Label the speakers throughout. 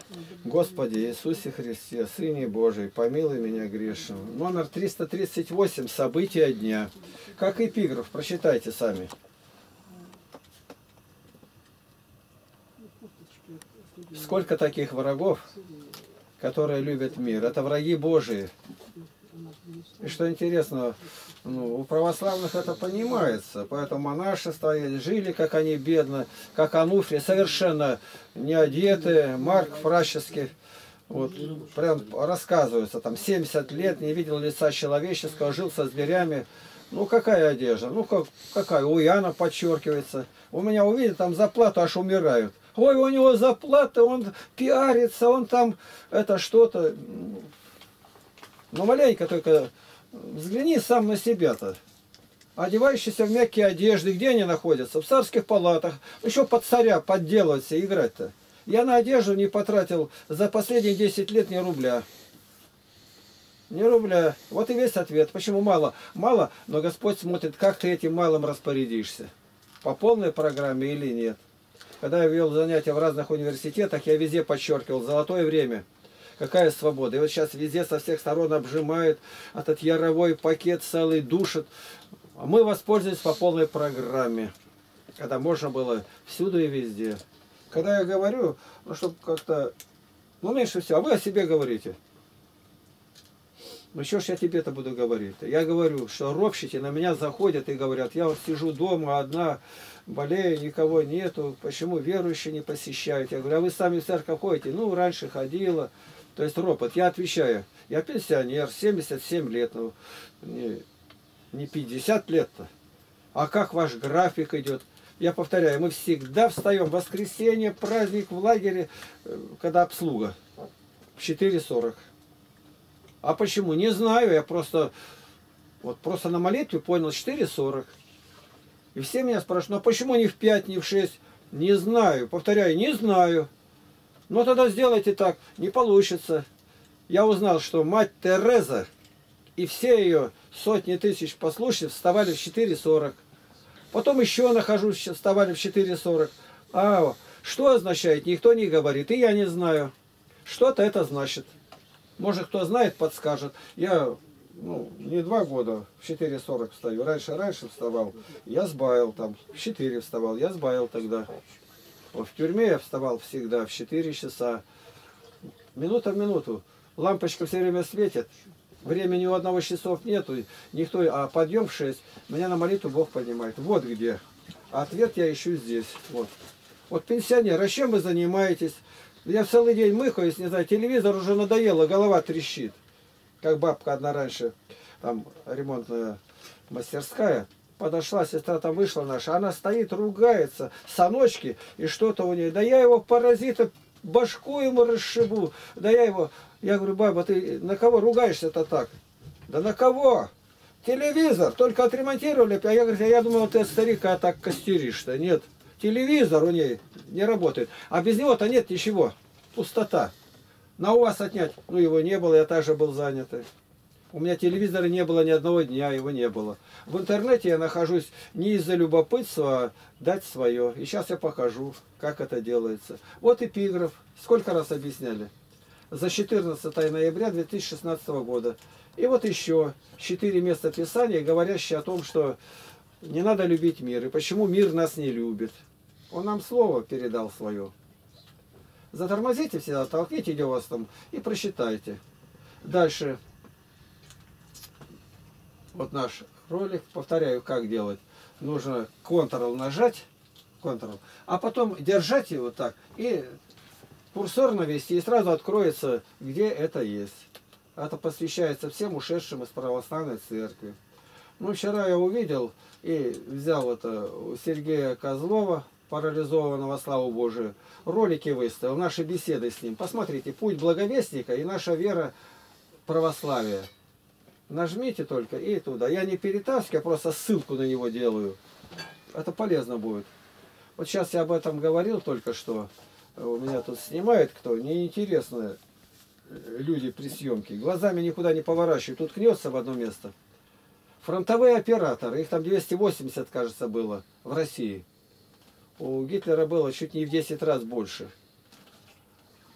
Speaker 1: Господи Иисусе Христе, Сыне Божий, помилуй меня грешного. Номер 338. События дня. Как эпиграф, прочитайте сами. Сколько таких врагов, которые любят мир? Это враги Божии. И что интересно, у православных это понимается. Поэтому монаши стояли, жили, как они бедно, как Ануфрий, совершенно не одеты, Марк Фращевский. Вот, прям рассказывается, там 70 лет, не видел лица человеческого, жил со зверями. Ну, какая одежда? Ну, какая? У Иоанна подчеркивается. У меня увидят, там зарплату аж умирают. Ой, у него зарплата, он пиарится, он там, это что-то. Ну, маленько только взгляни сам на себя-то. Одевающиеся в мягкие одежды, где они находятся? В царских палатах. Еще под царя подделываться, играть-то. Я на одежду не потратил за последние 10 лет ни рубля. Ни рубля. Вот и весь ответ. Почему мало? Мало, но Господь смотрит, как ты этим малым распорядишься. По полной программе или нет. Когда я вел занятия в разных университетах, я везде подчеркивал золотое время. Какая свобода. И вот сейчас везде со всех сторон обжимают, этот яровой пакет целый душит. А мы воспользовались по полной программе. Когда можно было всюду и везде. Когда я говорю, ну, чтобы как-то, ну, меньше всего, а вы о себе говорите. Ну, что ж я тебе-то буду говорить? Я говорю, что ропщики на меня заходят и говорят, я вот сижу дома одна, болею, никого нету, почему верующие не посещают? Я говорю, а вы сами в церковь ходите? Ну, раньше ходила. То есть ропот. Я отвечаю, я пенсионер, 77 лет, ну, не 50 лет-то. А как ваш график идет? Я повторяю, мы всегда встаем в воскресенье, праздник в лагере, когда обслуга, в 4:40. А почему? Не знаю, я просто на молитве понял, 4:40. И все меня спрашивают, ну а почему не в 5, не в 6? Не знаю, повторяю, не знаю. Ну тогда сделайте так, не получится. Я узнал, что мать Тереза и все ее сотни тысяч послушниц вставали в 4:40. Потом еще нахожусь, вставали в 4:40. А что означает, никто не говорит, и я не знаю. Что-то это значит. Может, кто знает, подскажет. Я не 2 года в 4:40 встаю. Раньше вставал. Я сбавил там. В 4 вставал. Я сбавил тогда. В тюрьме я вставал всегда в 4 часа. Минута в минуту. Лампочка все время светит. Времени у одного часов нету. Никто, а подъем в 6. Меня на молитву Бог поднимает. Вот где. Ответ я ищу здесь. Вот пенсионер, а чем вы занимаетесь? Я целый день мыкаюсь, не знаю, телевизор уже надоело, голова трещит. Как бабка одна раньше, там ремонтная мастерская, подошла, сестра там вышла наша, она стоит, ругается, саночки и что-то у нее. Да я его паразита, башку ему расшибу. Да я говорю, баба, ты на кого ругаешься-то так? Да на кого? Телевизор, только отремонтировали. А я говорю, я думал, ты от старика так костеришь-то. Нет. Телевизор у ней не работает. А без него-то нет ничего. Пустота. На у вас отнять. Ну, его не было, я также был занят. У меня телевизора не было ни одного дня, его не было. В интернете я нахожусь не из-за любопытства, а дать свое. И сейчас я покажу, как это делается. Вот эпиграф. Сколько раз объясняли? За 14 ноября 2016 года. И вот еще 4 места Писания, говорящие о том, что не надо любить мир. И почему мир нас не любит. Он нам слово передал свое. Затормозите всегда, толкните, где у вас там, и прочитайте. Дальше. Вот наш ролик. Повторяю, как делать. Нужно Ctrl нажать. Ctrl. А потом держать его так. И курсор навести. И сразу откроется, где это есть. Это посвящается всем ушедшим из православной церкви. Ну, вчера я увидел и взял это у Сергея Козлова, парализованного, славу Божию, ролики выставил, наши беседы с ним. Посмотрите, путь благовестника и наша вера православия. Нажмите только и туда. Я не перетаскиваю, я просто ссылку на него делаю. Это полезно будет. Вот сейчас я об этом говорил только что. У меня тут снимает кто. Неинтересно люди при съемке. Глазами никуда не поворачивают. Тут кнется в одно место. Фронтовые операторы, их там 280, кажется, было в России. У Гитлера было чуть не в 10 раз больше.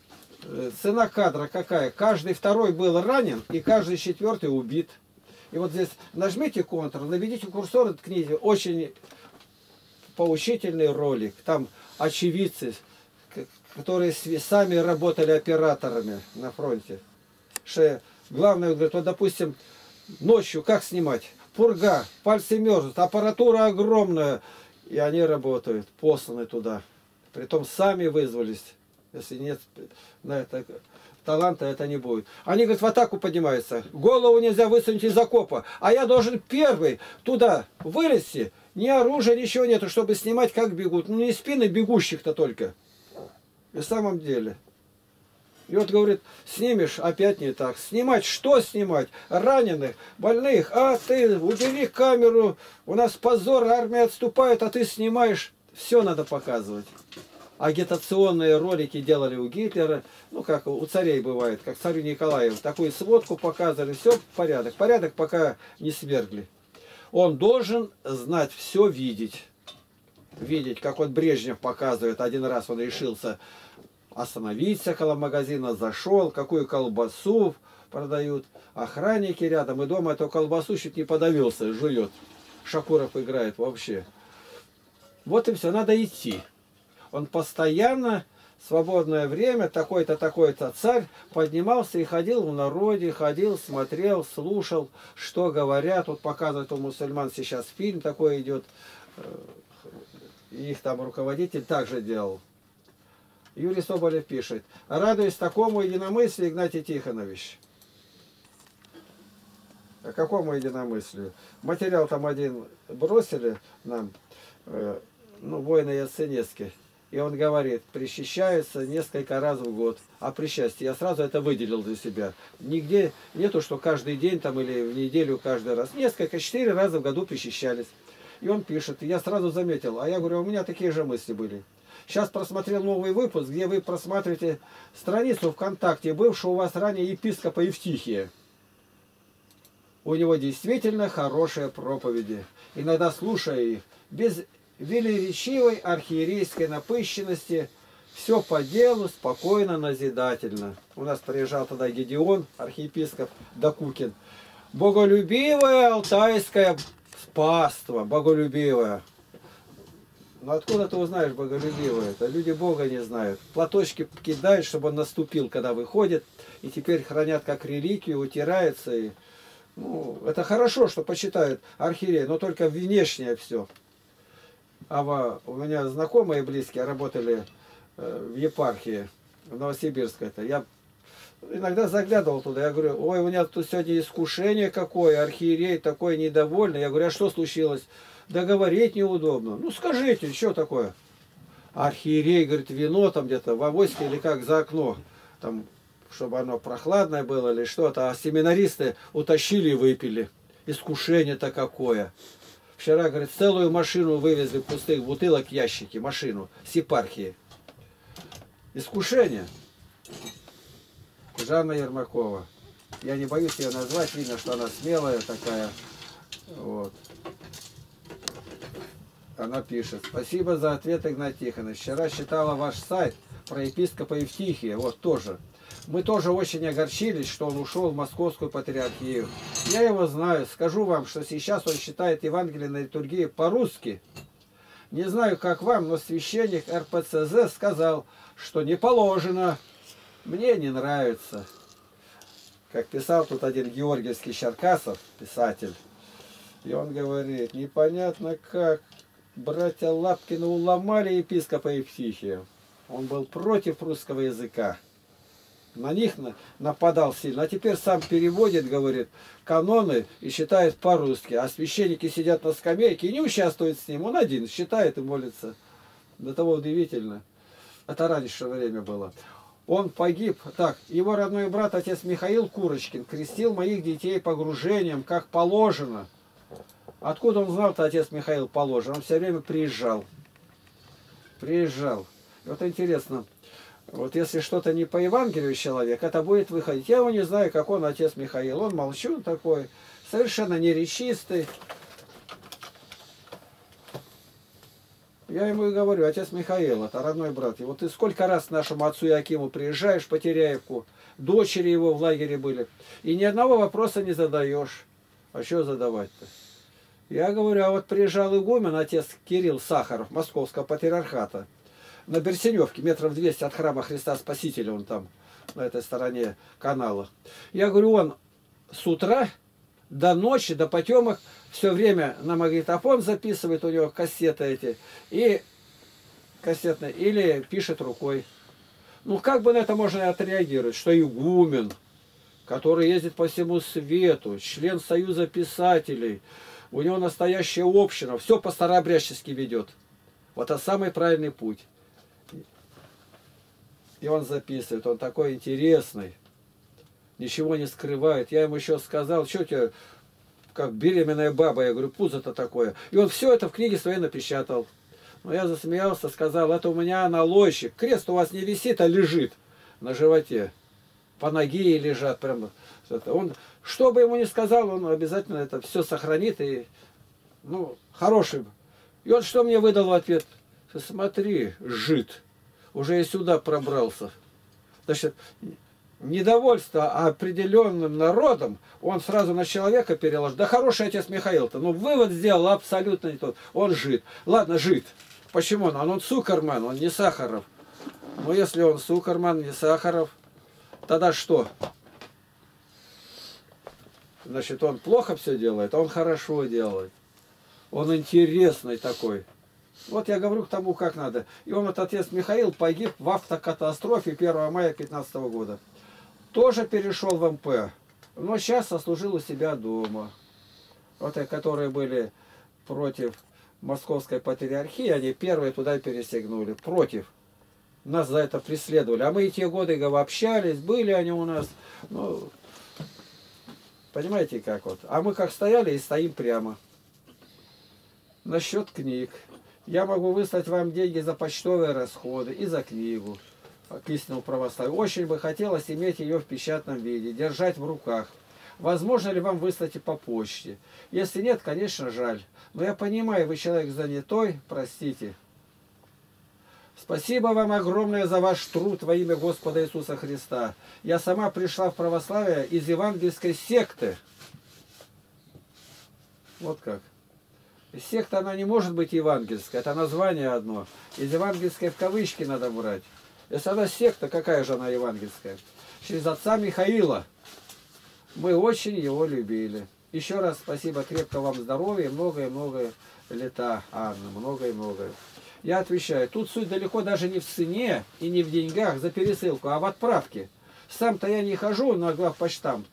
Speaker 1: цена кадра какая? Каждый второй был ранен, и каждый четвертый убит. И вот здесь нажмите Ctrl, наведите курсор и ткните. Очень поучительный ролик. Там очевидцы, которые сами работали операторами на фронте. Главное, говорит, вот, допустим, ночью как снимать? Пурга, пальцы мерзнут, аппаратура огромная. И они работают, посланы туда. Притом сами вызвались. Если нет на это таланта, это не будет. Они, говорят, в атаку поднимаются. Голову нельзя высунуть из окопа. А я должен первый туда вылезти. Ни оружия, ничего нету, чтобы снимать, как бегут. Ну, не спины бегущих-то только. И в самом деле. И вот, говорит, снимешь, опять не так. Снимать, что снимать? Раненых, больных. А ты убери камеру, у нас позор, армия отступает, а ты снимаешь. Все надо показывать. Агитационные ролики делали у Гитлера, ну, как у царей бывает, как царю Николаю. Такую сводку показывали, все порядок. Порядок пока не свергли. Он должен знать все, видеть. Видеть, как вот Брежнев показывает. Один раз он решился остановиться около магазина, зашел, какую колбасу продают. Охранники рядом, и дома эту колбасу чуть не подавился, жует. Шакуров играет вообще. Вот и все, надо идти. Он постоянно, свободное время, такой-то, такой-то царь, поднимался и ходил в народе, ходил, смотрел, слушал, что говорят. Вот показывает у мусульман сейчас фильм такой идет, их там руководитель также делал. Юрий Соболев пишет: радуюсь такому единомыслию, Игнатий Тихонович. А какому единомыслию? Материал там один бросили нам, ну, воины Яценецкий. И он говорит, причащаются несколько раз в год. А при счастье, я сразу это выделил для себя. Нигде нету, что каждый день там или в неделю каждый раз. Несколько, 4 раза в году причащались. И он пишет, и я сразу заметил, а я говорю, у меня такие же мысли были. Сейчас просмотрел новый выпуск, где вы просматриваете страницу ВКонтакте бывшего у вас ранее епископа Евтихия. У него действительно хорошие проповеди. Иногда слушая их, без велеречивой архиерейской напыщенности, все по делу, спокойно, назидательно. У нас приезжал тогда Гедеон, архиепископ Докукин. Боголюбивое алтайское паство, боголюбивое. Но откуда ты узнаешь боголюбивое? Это люди Бога не знают. Платочки кидают, чтобы он наступил, когда выходит. И теперь хранят как реликвию, утирается. И, ну, это хорошо, что почитают архиерей, но только внешнее все. А у меня знакомые близкие работали в епархии, в Новосибирской. Я иногда заглядывал туда, я говорю, ой, у меня тут сегодня искушение какое, архиерей такой недовольный. Я говорю, а что случилось? Да говорить неудобно. Ну скажите, что такое? Архиерей, говорит, вино там где-то в авоське или как за окно, там, чтобы оно прохладное было или что-то, а семинаристы утащили и выпили. Искушение-то какое. Вчера, говорит, целую машину вывезли пустых бутылок, ящики, машину с епархии. Искушение. Жанна Ермакова. Я не боюсь ее назвать, видно, что она смелая такая. Вот. Она пишет. Спасибо за ответ, Игнатий Тихонович. Вчера читала ваш сайт про епископа Евтихия. Вот тоже. Мы тоже очень огорчились, что он ушел в Московскую патриархию. Я его знаю. Скажу вам, что сейчас он читает Евангелие на литургии по-русски. Не знаю, как вам, но священник РПЦЗ сказал, что не положено. Мне не нравится. Как писал тут один Георгиевский Черкасов, писатель. И он говорит, непонятно как братья Лапкины уломали епископа Евтихия. Он был против русского языка. На них нападал сильно. А теперь сам переводит, говорит, каноны и читает по-русски. А священники сидят на скамейке и не участвуют с ним. Он один читает и молится. До того удивительно. Это раньше время было. Он погиб. Так, его родной брат, отец Михаил Курочкин, крестил моих детей погружением, как положено. Откуда он знал-то, отец Михаил, положено? Он все время приезжал. Приезжал. Вот интересно. Вот если что-то не по Евангелию человек, это будет выходить. Я его не знаю, как он, отец Михаил. Он молчун такой, совершенно не речистый. Я ему и говорю: отец Михаил, это родной брат. И вот ты сколько раз к нашему отцу Иакиму приезжаешь по Теряевку, дочери его в лагере были, и ни одного вопроса не задаешь. А что задавать-то? Я говорю: а вот приезжал игумен, отец Кирилл Сахаров, Московского патриархата, на Берсеневке, метров 200 от храма Христа Спасителя, он там, на этой стороне канала. Я говорю, он с утра до ночи, до потемок, все время на магнитофон записывает, у него кассеты эти, и кассетные, или пишет рукой. Ну, как бы на это можно отреагировать, что игумен, который ездит по всему свету, член Союза писателей, у него настоящая община, все по-старообрядчески ведет. Вот это самый правильный путь. И он записывает, он такой интересный, ничего не скрывает. Я ему еще сказал: что тебе, как беременная баба, я говорю, пузо-то такое. И он все это в книге своей напечатал. Но я засмеялся, сказал: это у меня аналойщик. Крест у вас не висит, а лежит на животе. По ноге лежат прямо. Он, что бы ему ни сказал, он обязательно это все сохранит. И, ну, хороший. И он что мне выдал в ответ? Смотри, жид, уже и сюда пробрался. Значит, недовольство определенным народом он сразу на человека переложил. Да хороший отец Михаил-то. Ну, вывод сделал абсолютно не тот. Он жид. Ладно, жид. Почему? Он Цукерман, он не Сахаров. Но если он Цукерман, не Сахаров, тогда что? Значит, он плохо все делает, а он хорошо делает. Он интересный такой. Вот я говорю к тому, как надо. И он, этот отец Михаил, погиб в автокатастрофе 1 мая 2015 года. Тоже перешел в МП, но сейчас сослужил у себя дома. Вот те, которые были против Московской патриархии, они первые туда пересягнули. Против. Нас за это преследовали. А мы и те годы общались, были они у нас. Ну, понимаете, как вот. А мы как стояли и стоим прямо. Насчет книг. Я могу выслать вам деньги за почтовые расходы и за книгу к истинному православию. Очень бы хотелось иметь ее в печатном виде, держать в руках. Возможно ли вам выслать и по почте? Если нет, конечно, жаль. Но я понимаю, вы человек занятой, простите. Спасибо вам огромное за ваш труд во имя Господа Иисуса Христа. Я сама пришла в православие из евангельской секты. Вот как. Секта, она не может быть евангельская, это название одно. Из евангельской в кавычки надо брать. Если она секта, какая же она евангельская? Через отца Михаила. Мы очень его любили. Еще раз спасибо, крепко вам здоровья, многое-многое лета, Анна, многое-многое. Я отвечаю, тут суть далеко даже не в цене и не в деньгах за пересылку, а в отправке. Сам-то я не хожу на главпочтам.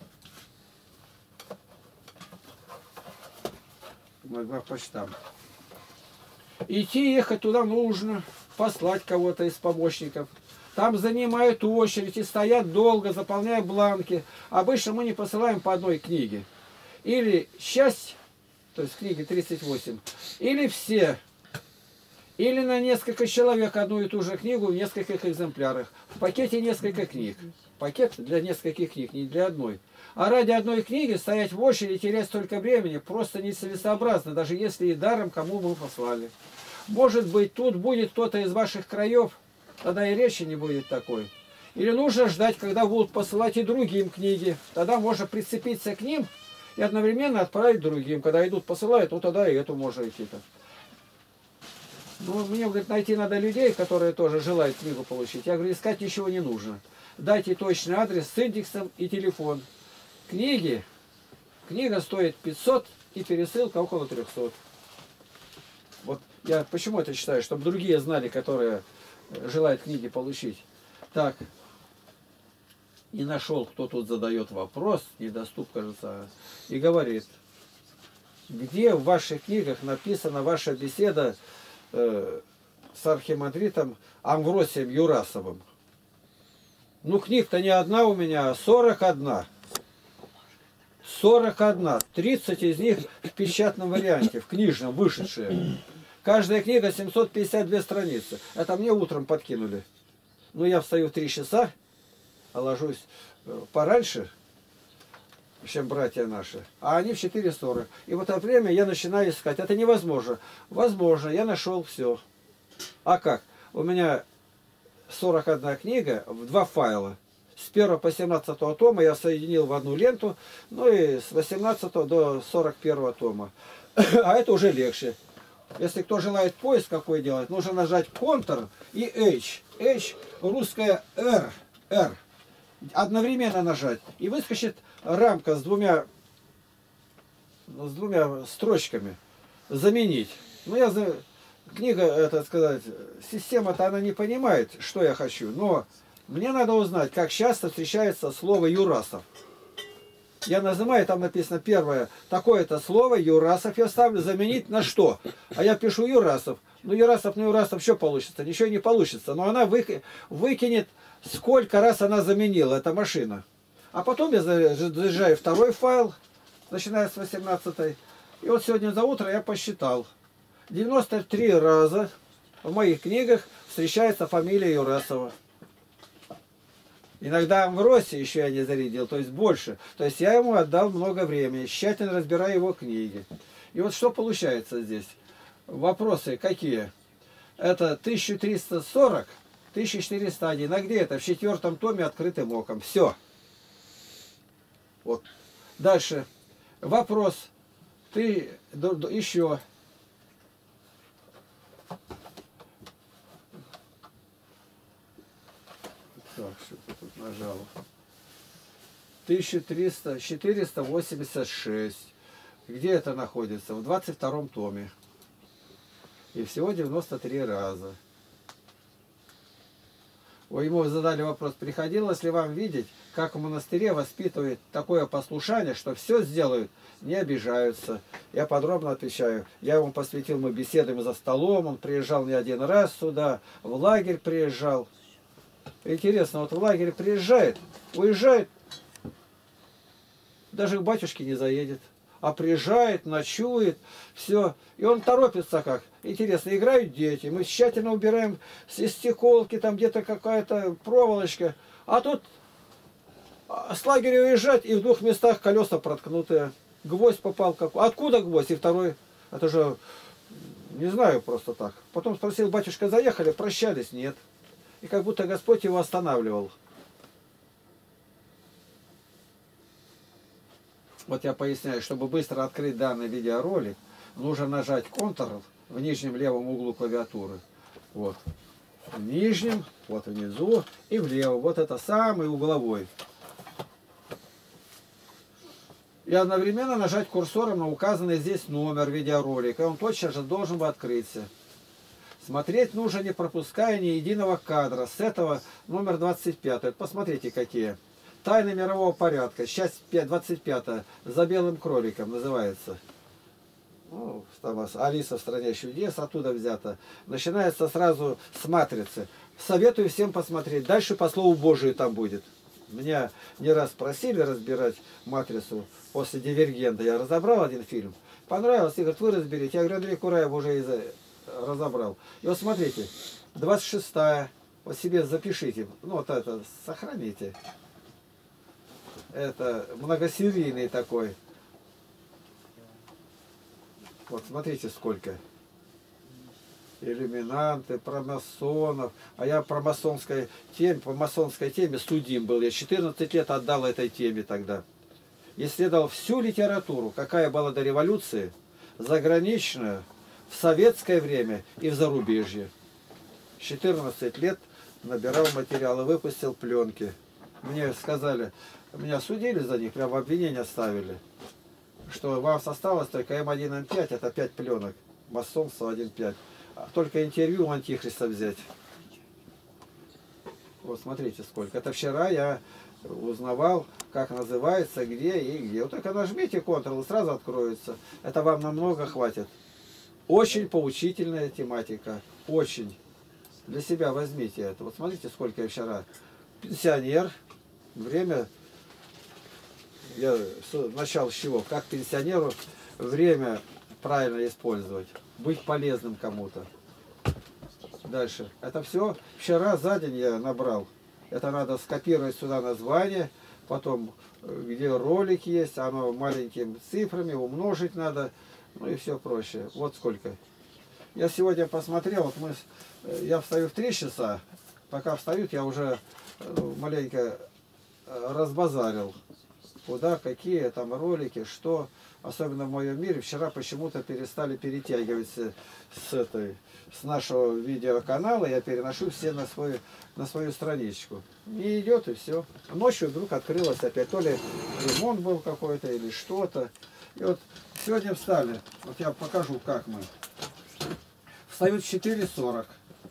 Speaker 1: На главпочтам. Идти, ехать туда нужно, послать кого-то из помощников. Там занимают очередь и стоят долго, заполняя бланки. Обычно мы не посылаем по одной книге. Или часть, то есть книги 38, или все. Или на несколько человек одну и ту же книгу в нескольких экземплярах. В пакете несколько книг. Пакет для нескольких книг, не для одной. А ради одной книги стоять в очереди и терять столько времени просто нецелесообразно, даже если и даром кому мы послали. Может быть, тут будет кто-то из ваших краев, тогда и речи не будет такой. Или нужно ждать, когда будут посылать и другим книги. Тогда можно прицепиться к ним и одновременно отправить другим. Когда идут, посылают, ну тогда и эту можно идти-то. Ну, мне, говорит, найти надо людей, которые тоже желают книгу получить. Я говорю, искать ничего не нужно. Дайте точный адрес с индексом и телефон. Книга стоит 500 и пересылка около 300. Вот я почему это читаю, чтобы другие знали, которые желают книги получить. Так. И нашел, кто тут задает вопрос, недоступ, кажется, и говорит, где в ваших книгах написана ваша беседа с архимандритом Амвросием Юрасовым? Ну, книг-то не одна у меня, а 41. 41. 30 из них в печатном варианте, в книжном, вышедшие. Каждая книга 752 страницы. Это мне утром подкинули. Ну, я встаю в 3 часа, а ложусь пораньше, чем братья наши. А они в 4:40. И в это время я начинаю искать. Это невозможно. Возможно, я нашел все. А как? У меня 41 книга в 2 файла. С 1 по 17 тома я соединил в одну ленту, ну и с 18 до 41 тома. А это уже легче. Если кто желает поиск какой делать, нужно нажать Ctrl и H. H русская R. R. Одновременно нажать. И выскочит рамка с двумя строчками. Заменить. Ну, книга, это сказать, система-то она не понимает, что я хочу. Но мне надо узнать, как часто встречается слово Юрасов. Я нажимаю, там написано первое, такое-то слово, Юрасов я ставлю, заменить на что? А я пишу Юрасов. Ну, Юрасов, что получится? Ничего не получится. Но она выкинет, сколько раз она заменила, эта машина. А потом я заезжаю второй файл, начиная с 18-й. И вот сегодня за утро я посчитал. 93 раза в моих книгах встречается фамилия Юрасова. Иногда Амвросий еще я не зарядил, то есть больше. То есть я ему отдал много времени, тщательно разбирая его книги. И вот что получается здесь? Вопросы какие? Это 1340, 1401. А где это? В 4-м томе открытым оком. Все. Вот. Дальше. Вопрос. Еще. Так, что-то тут нажал. 486. Где это находится? В 22-м томе. И всего 93 раза. Вы ему задали вопрос, приходилось ли вам видеть, как в монастыре воспитывают такое послушание, что все сделают, не обижаются. Я подробно отвечаю. Я ему посвятил, мы беседами за столом, он приезжал не один раз сюда, в лагерь приезжал. Интересно, вот в лагерь приезжает, уезжает, даже к батюшке не заедет. А приезжает, ночует, все. И он торопится как. Интересно, играют дети, мы тщательно убираем из стеколки, там где-то какая-то проволочка. А тут с лагеря уезжать, и в 2 местах колеса проткнутые. Гвоздь попал какой. Откуда гвоздь? И второй, это же, не знаю, просто так. Потом спросил, батюшка, заехали, прощались? Нет. И как будто Господь его останавливал. Вот я поясняю, чтобы быстро открыть данный видеоролик, нужно нажать Ctrl в нижнем левом углу клавиатуры. Вот. В нижнем, вот внизу и влево. Вот это самый угловой. И одновременно нажать курсором на указанный здесь номер видеоролика. И он точно же должен бы открыться. Смотреть нужно, не пропуская ни единого кадра. С этого номер 25. Посмотрите, какие. Тайны мирового порядка. Часть 25. За белым кроликом называется. Ну, там Алиса в стране чудес оттуда взята. Начинается сразу с матрицы. Советую всем посмотреть. Дальше по слову Божию там будет. Меня не раз просили разбирать матрицу после Дивергента. Я разобрал один фильм. Понравилось. И говорят, вы разберите. Я говорю, Андрей Кураев уже разобрал. И вот смотрите. 26-я. Вот себе запишите. Ну, вот это сохраните. Это многосерийный такой. Вот смотрите сколько. Иллюминанты, про масонов. А я по масонской теме судим был. Я 14 лет отдал этой теме тогда. Исследовал всю литературу, какая была до революции, заграничную, в советское время и в зарубежье. 14 лет набирал материалы, выпустил пленки. Мне сказали, меня судили за них, прямо обвинения ставили, что вам осталось только М1, М5, это 5 пленок, масонство 1.5. Только интервью у Антихриста взять. Вот смотрите сколько. Это вчера я узнавал, как называется, где и где. Вот только нажмите Ctrl, и сразу откроется. Это вам намного хватит. Очень поучительная тематика. Очень. Для себя возьмите это. Вот смотрите, сколько я вчера. Пенсионер. Время. Я начал с чего? Как пенсионеру время правильно использовать. Быть полезным кому-то. Дальше. Это все вчера за день я набрал. Это надо скопировать сюда название. Потом, где ролик есть, оно маленькими цифрами, умножить надо. Ну и все проще. Вот сколько. Я сегодня посмотрел, вот я встаю в 3 часа, пока встают, я уже маленько разбазарил, куда, какие там ролики, что, особенно в моем мире, вчера почему-то перестали перетягивать с нашего видеоканала, я переношу все на свою страничку. Не идет и все. Ночью вдруг открылось опять, то ли ремонт был какой-то или что-то. И вот сегодня встали, вот я покажу, как мы. Встают в 4:40.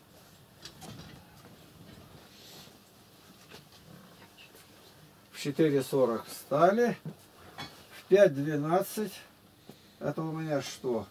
Speaker 1: В 4:40 встали, в 5:12, это у меня что?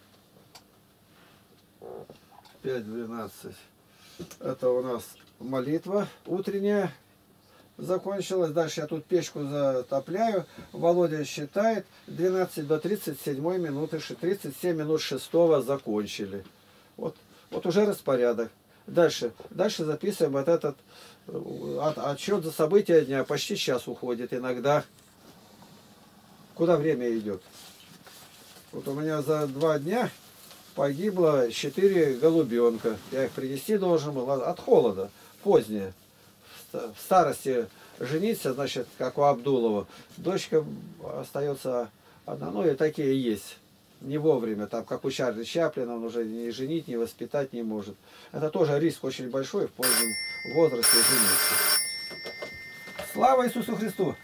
Speaker 1: 5:12, это у нас молитва утренняя закончилась. Дальше я тут печку затопляю. Володя считает, 12 до 37 минуты, 37 минут 6 закончили. Вот уже распорядок. Дальше записываем вот этот отчет за события дня. Почти час уходит иногда. Куда время идет? Вот у меня за 2 дня погибло 4 голубенка. Я их принести должен был от холода, позднее. В старости жениться, значит, как у Абдулова. Дочка остается одна, ну и такие есть. Не вовремя, там, как у Чарли Чаплина, он уже не женить, не воспитать не может. Это тоже риск очень большой в позднем возрасте жениться. Слава Иисусу Христу!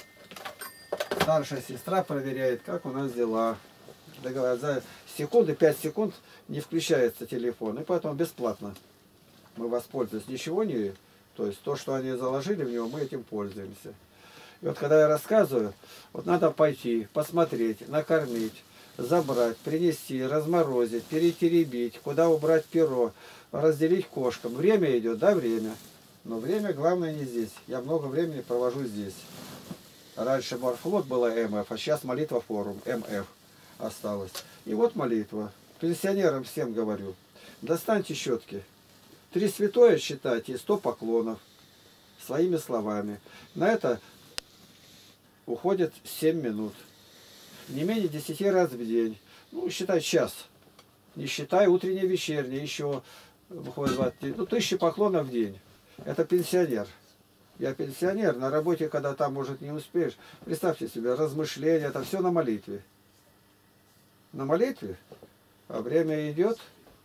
Speaker 1: Старшая сестра проверяет, как у нас дела. За секунды, 5 секунд не включается телефон. И поэтому бесплатно мы воспользуемся. Ничего не... То есть то, что они заложили в него, мы этим пользуемся. И вот когда я рассказываю, вот надо пойти, посмотреть, накормить, забрать, принести, разморозить, перетеребить, куда убрать перо, разделить кошкам. Время идет, да, время. Но время главное не здесь. Я много времени провожу здесь. Раньше морфлот была МФ, а сейчас молитва форум, МФ осталось. И вот молитва. Пенсионерам всем говорю, достаньте щетки. 3 святое считайте и 100 поклонов своими словами. На это уходит 7 минут. Не менее 10 раз в день. Ну, считай час. Не считай утреннее, вечернее. Еще выходит 20, 1000 поклонов в день. Это пенсионер. Я пенсионер. На работе, когда там, может, не успеешь. Представьте себе, размышления. Это все на молитве. На молитве. А время идет.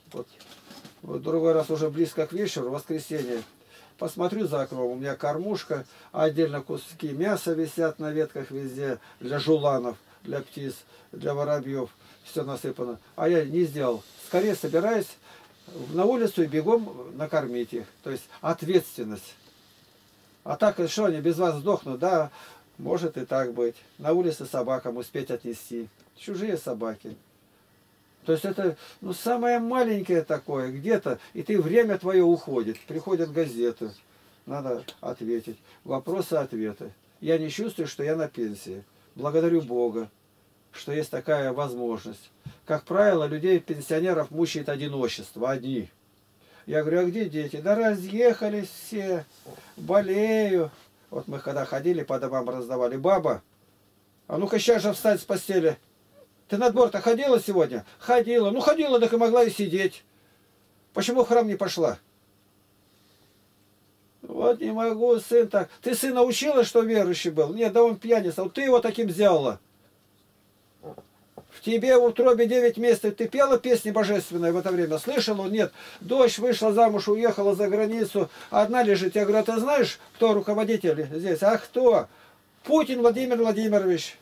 Speaker 1: Вот другой раз уже близко к вечеру, в воскресенье, посмотрю за окном, у меня кормушка, отдельно куски мяса висят на ветках везде, для жуланов, для птиц, для воробьев, все насыпано. А я не сделал. Скорее собираюсь на улицу и бегом накормить их. То есть ответственность. А так, что они без вас сдохнут? Да, может и так быть. На улице собакам успеть отнести. Чужие собаки. То есть это, ну, самое маленькое такое, где-то, и ты, время твое уходит. Приходят газеты, надо ответить. Вопросы-ответы. Я не чувствую, что я на пенсии. Благодарю Бога, что есть такая возможность. Как правило, людей, пенсионеров, мучает одиночество, одни. Я говорю, а где дети? Да разъехались все, болею. Вот мы когда ходили, по домам раздавали. Баба, а ну-ка сейчас же встать с постели. Ты на двор-то ходила сегодня? Ходила. Ну, ходила, так и могла и сидеть. Почему в храм не пошла? Вот не могу, сын так. Ты сына учила, что верующий был? Нет, да он пьяница. Вот ты его таким взяла. В тебе в утробе 9 месяцев. Ты пела песни божественные в это время? Слышала? Нет. Дочь вышла замуж, уехала за границу. Одна лежит. Я говорю, а ты знаешь, кто руководитель здесь? А кто? Путин Владимир Владимирович.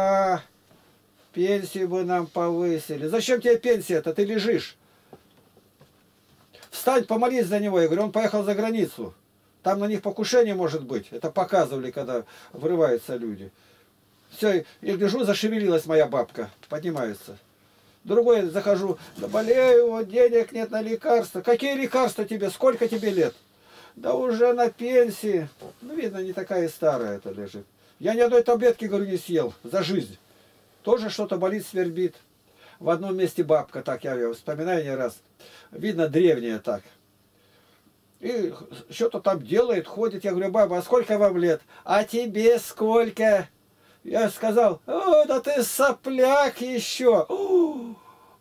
Speaker 1: Пенсию бы нам повысили. Зачем тебе пенсия-то? Ты лежишь. Встань, помолись за него. Я говорю, он поехал за границу. Там на них покушение может быть. Это показывали, когда врываются люди. Все, и гляжу, зашевелилась моя бабка. Поднимается. Другой захожу. Да болею, вот денег нет на лекарства. Какие лекарства тебе? Сколько тебе лет? Да уже на пенсии. Ну, видно, не такая и старая это лежит. Я ни одной таблетки, говорю, не съел за жизнь. Тоже что-то болит, свербит. В одном месте бабка, так я ее вспоминаю не раз. Видно, древняя так. И что-то там делает, ходит. Я говорю, баба, а сколько вам лет? А тебе сколько? Я сказал, о, да ты сопляк еще.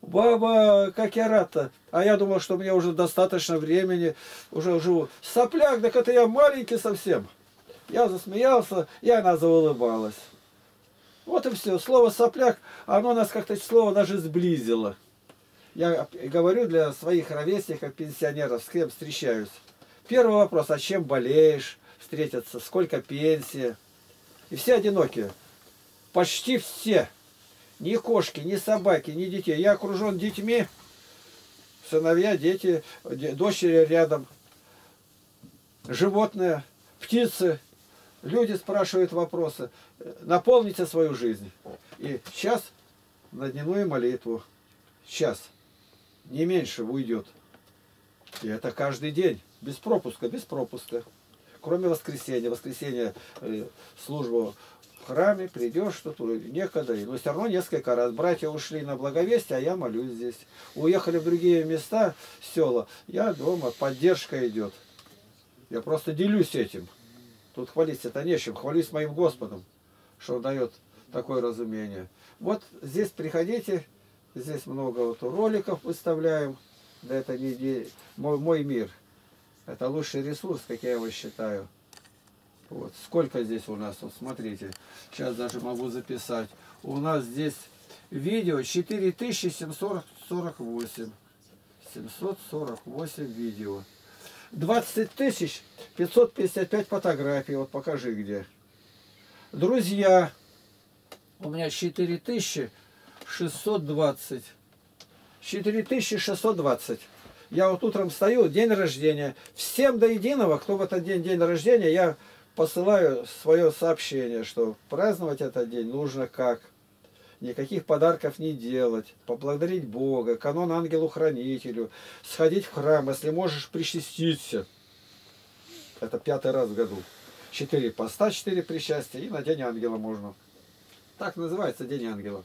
Speaker 1: Баба, как я рад-то. А я думал, что мне уже достаточно времени, уже живу. Сопляк, так это я маленький совсем. Я засмеялся, и она заулыбалась. Вот и все. Слово сопляк, оно нас как-то слово даже сблизило. Я говорю для своих ровесников, пенсионеров, с кем встречаюсь. Первый вопрос, а чем болеешь? Встретятся, сколько пенсия? И все одинокие. Почти все. Ни кошки, ни собаки, ни детей. Я окружен детьми. Сыновья, дети, дочери рядом. Животные, птицы. Люди спрашивают вопросы. Наполните свою жизнь. И сейчас на дневную молитву. Сейчас. Не меньше уйдет. И это каждый день. Без пропуска, без пропуска. Кроме воскресенья. Воскресенье службу в храме, придешь, тут некогда. Но все равно несколько раз. Братья ушли на благовестие, а я молюсь здесь. Уехали в другие места, села. Я дома, поддержка идет. Я просто делюсь этим. Тут хвалиться-то нечем. Хвалюсь моим Господом, что Он дает такое разумение. Вот здесь приходите. Здесь много вот роликов выставляем. Да это не мой мир. Это лучший ресурс, как я его считаю. Вот. Сколько здесь у нас? Вот смотрите. Сейчас даже могу записать. У нас здесь видео 4748. 748 видео. 20 555 фотографий. Вот покажи где. Друзья. У меня 4620. 4620. Я вот утром встаю, день рождения. Всем до единого, кто в этот день рождения, я посылаю свое сообщение, что праздновать этот день нужно как. Никаких подарков не делать. Поблагодарить Бога, канон ангелу-хранителю. Сходить в храм, если можешь причаститься. Это 5-й раз в году. 4 поста, 4 причастия, и на день ангела можно. Так называется День ангела.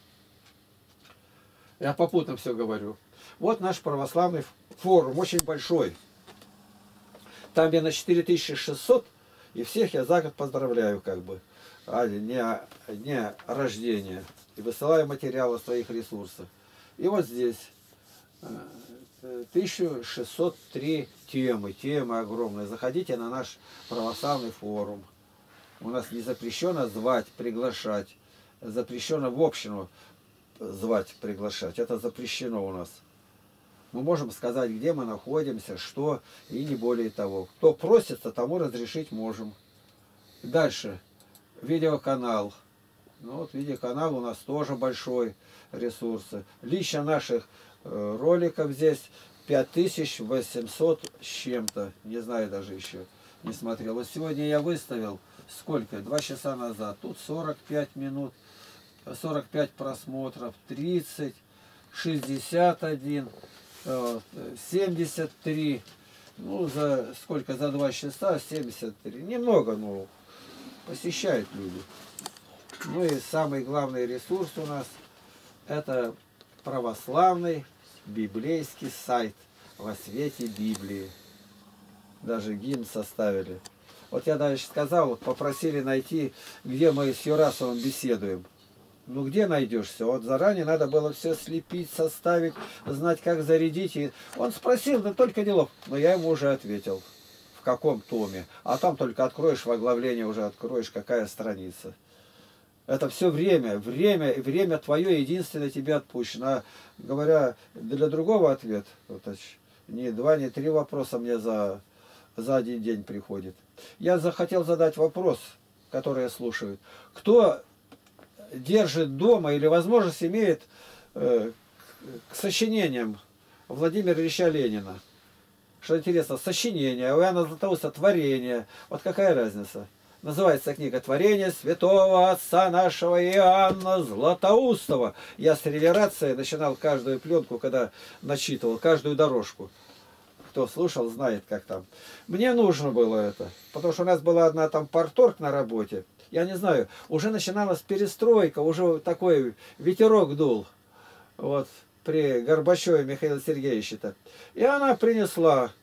Speaker 1: Я попутно все говорю. Вот наш православный форум, очень большой. Там я на 4600, и всех я за год поздравляю, как бы, дня рождения. И высылаю материалы своих ресурсов. И вот здесь 1603 темы огромные. Заходите на наш православный форум. У нас не запрещено звать, приглашать. Запрещено в общину звать, приглашать. Это запрещено у нас. Мы можем сказать, где мы находимся, что, и не более того. Кто просится, тому разрешить можем. Дальше. Видеоканал. Ну вот видеоканал у нас тоже большой ресурсы. Лично наших роликов здесь 5800 с чем-то. Не знаю даже еще. Не смотрел. Вот сегодня я выставил, сколько? 2 часа назад. Тут 45 минут. 45 просмотров, 30, 61, 73, ну, за сколько, за 2 часа, 73, немного, но посещают люди. Ну и самый главный ресурс у нас, это православный библейский сайт «Во свете Библии». Даже гимн составили. Вот я даже сказал, вот попросили найти, где мы с Юрасовым беседуем. Ну где найдешься? Вот заранее надо было все слепить, составить, знать, как зарядить. И он спросил, да только делов. Но я ему уже ответил, в каком томе. А там только откроешь в оглавлении, уже откроешь, какая страница. Это все время твое единственное тебе отпущено. А говоря для другого ответ, вот, не 2, не 3 вопроса мне за 1 день приходит. Я захотел задать вопрос, который слушают. Кто держит дома или возможность имеет к сочинениям Владимира Ильича Ленина? Что интересно, сочинение, у Иоанна Златоуста творение. Вот какая разница? Называется книга «Творение святого отца нашего Иоанна Златоустова». Я с реверацией начинал каждую пленку, когда начитывал, каждую дорожку. Кто слушал, знает, как там. Мне нужно было это, потому что у нас была одна там парторг на работе. Я не знаю, уже начиналась перестройка, уже такой ветерок дул. Вот, при Горбачеве Михаиле Сергеевиче-то. И она принесла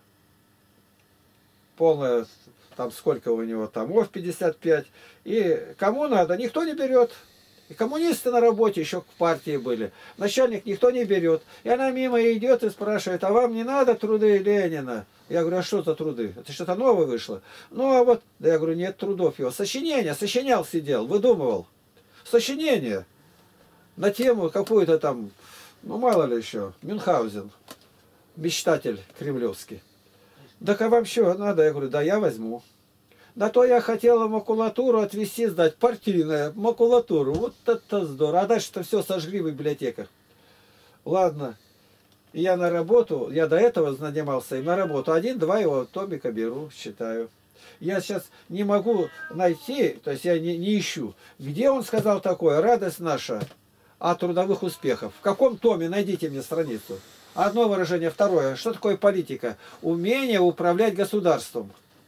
Speaker 1: полное, там сколько у него томов, 55. И кому надо, никто не берет. И коммунисты на работе еще в партии были. Начальник никто не берет. И она мимо идет и спрашивает, а вам не надо труды Ленина? Я говорю, а что за труды? Это что-то новое вышло? Ну, а вот, да я говорю, нет трудов его. Сочинение, сочинял, сидел, выдумывал. Сочинение на тему какую-то там, ну, мало ли еще, Мюнхгаузен, мечтатель кремлевский. Так а вам что надо? Я говорю, да я возьму. На то я хотела макулатуру отвезти, сдать, партийная макулатуру. Вот это здорово. А дальше-то все сожгли в библиотеках. Ладно. И я на работу, я до этого занимался, и на работу один-два его томика беру, читаю. Я сейчас не могу найти, то есть я не ищу, где он сказал такое, радость наша от трудовых успехов. В каком томе, найдите мне страницу. Одно выражение, второе. Что такое политика? Умение управлять государством.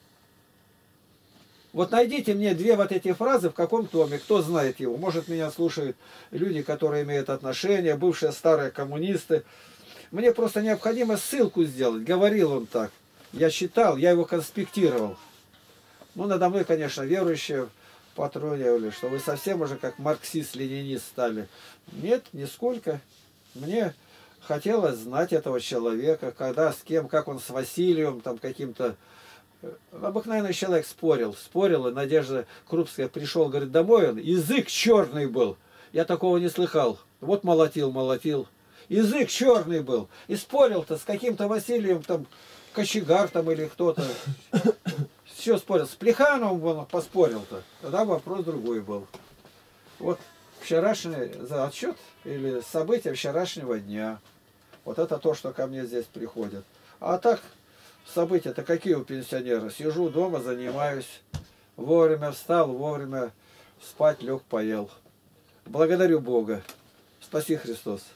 Speaker 1: Вот найдите мне две вот эти фразы в каком томе, кто знает его. Может, меня слушают люди, которые имеют отношения, бывшие старые коммунисты. Мне просто необходимо ссылку сделать. Говорил он так. Я читал, я его конспектировал. Ну, надо мной, конечно, верующие патронировали, что вы совсем уже как марксист-ленинист стали. Нет, нисколько. Мне хотелось знать этого человека, когда, с кем, как он с Василием, там каким-то... Обыкновенный человек спорил, и Надежда Крупская пришел, говорит, домой он, язык черный был. Я такого не слыхал. Вот молотил. Язык черный был. И спорил-то с каким-то Василием, там, Кочегар там или кто-то. Все спорил. С Плехановым он поспорил-то. Тогда вопрос другой был. Вот вчерашний отчет или события вчерашнего дня. Вот это то, что ко мне здесь приходит. А так... События-то какие у пенсионера? Сижу дома, занимаюсь. Вовремя встал, вовремя спать лег, поел. Благодарю Бога. Спаси Христос.